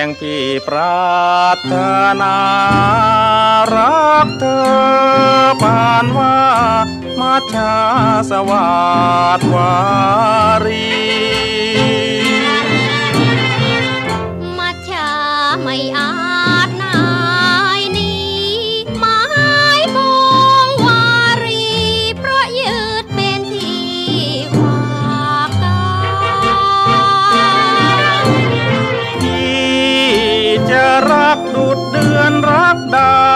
งพี่ปรารถนารักเธอปานว่ามัจฉาสวัสดิ์วารีมัจฉาไม่อาจนายนี้หมายปองวารีเพราะยืดเป็นที่ขวากกายที่จะรักดุจเดือนรักดาว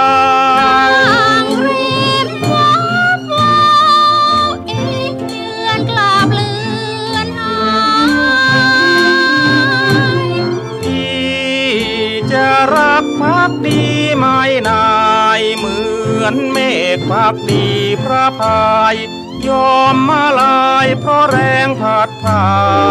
พักดีไม่นายเหมือนเมฆพักดีพระพายยอมมาลายเพราะแรงพัดพา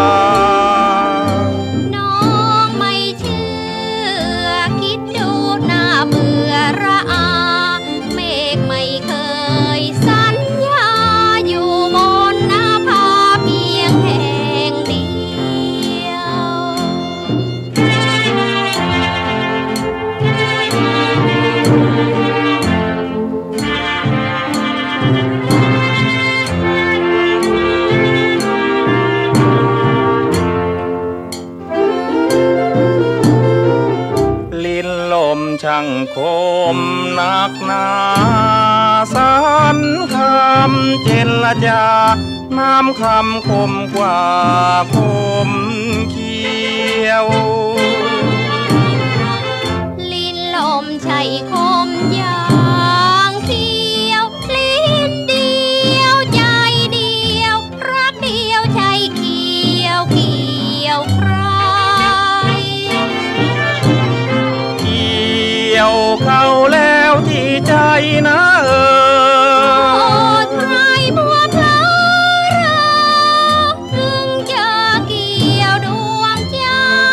น้องไม่เชื่อคิดดูหน้าเบื่อระอาเมฆไม่เคยสัญญาอยู่บนหน้าผาเพียงแห่งเดียวช่างคมนักหนาสรรคำเจรจาน้ำคำคมกว่าคมเขียวลิ้นลมใช่คมอย่างเขียวลิ้นเดียวใจเดียวรักเดียวใช่เกี่ยวเกี่ยวใครเข้าแล้วที่ใจนะใครบัวเพลอถึงจะเกี่ยวดวงใจ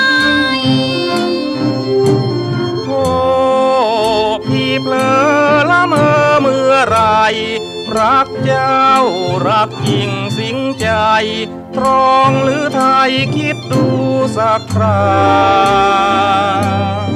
โอ้พี่เพลอละเมอเมื่อไรรักเจ้ารักยิ่งสิงใจตรองหรือไทยคิดดูสักครา